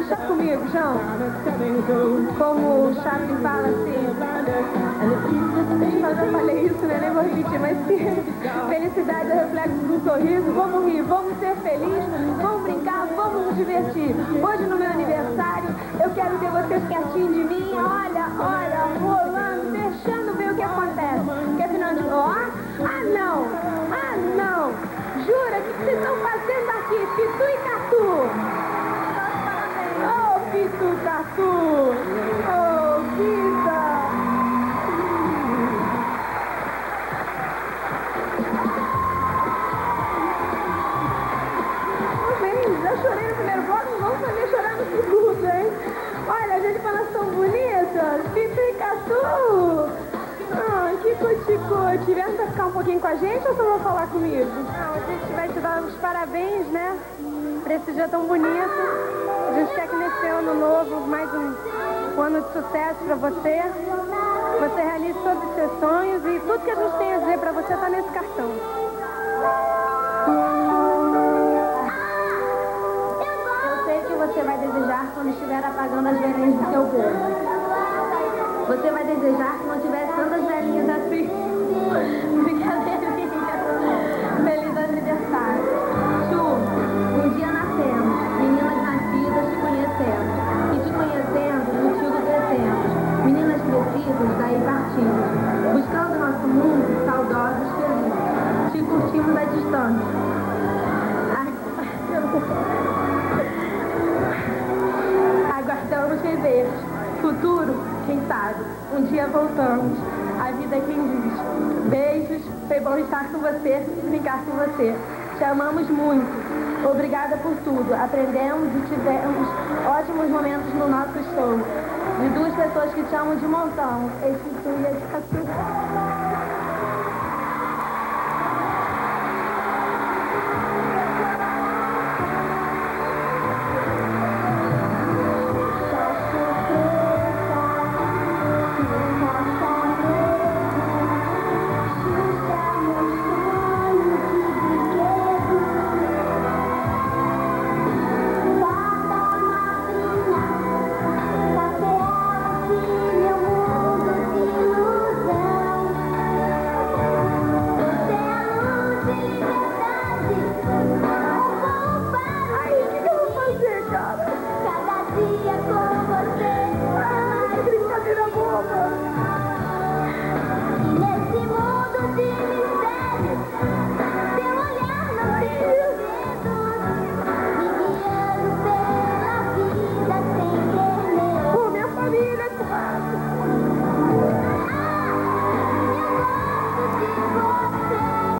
Chá comigo, João. Como o Chaplin fala assim. Mas eu falei isso, né? Nem vou repetir, mas se felicidade é reflexo do sorriso, vamos rir, vamos ser felizes, vamos brincar, vamos nos divertir. Hoje no meu aniversário, eu quero ter vocês pertinho de mim, olha, rolando, deixando ver o que acontece. Porque afinal de não! Jura, o que vocês estão fazendo aqui? Pitu e Catu! Oh, Pitu e Catu! Oh, vida! Já chorei no primeiro bloco, não vamos fazer chorar no segundo, hein? Olha, a gente fala tão bonitas. Pitu e Catu. Ah, que cuti-cuti. Vem pra ficar um pouquinho com a gente ou só vão falar comigo? Não, a gente vai te dar os parabéns, né? Pra esse dia tão bonito. A gente quer que nesse ano novo, mais um ano de sucesso pra você. Você realize todos os seus sonhos e tudo que a gente tem a dizer pra você tá nesse cartão. Você vai desejar quando estiver apagando as velhinhas do seu bolo. Você vai desejar que não tivesse tantas velhinhas assim. Brincadeirinha. Feliz aniversário. Chu, um dia nascemos, meninas nascidas te conhecemos. E te conhecendo, contigo crescemos. Meninas crescidas, daí partimos. Buscando nosso mundo, saudosos, felizes. Te curtimos à distância. Ai, eu não... Aguardamos rever. Futuro, quem sabe? Um dia voltamos. A vida é quem diz. Beijos, foi bom estar com você e brincar com você. Te amamos muito. Obrigada por tudo. Aprendemos e tivemos ótimos momentos no nosso show. De duas pessoas que te amam de montão. Esse tu e a